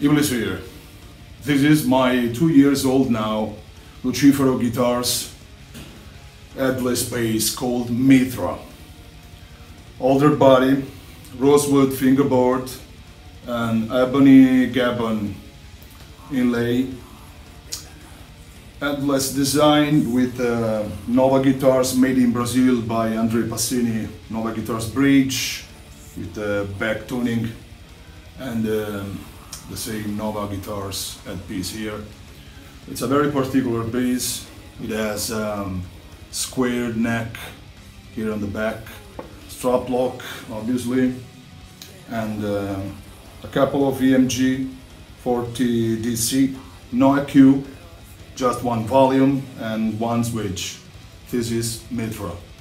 Luthier. This is my 2 years old now Luciferoguitars headless bass called MITHRA. Alder body, rosewood fingerboard, and ebony Gabon inlay. Headless design with Nova guitars made in Brazil by Andre Passini. Nova guitars bridge with back tuning and the same Nova guitars headpiece here. It's a very particular bass. It has squared neck here on the back, strap lock obviously, and a couple of EMG 40 DC, no EQ, just one volume and one switch. This is MITHRA.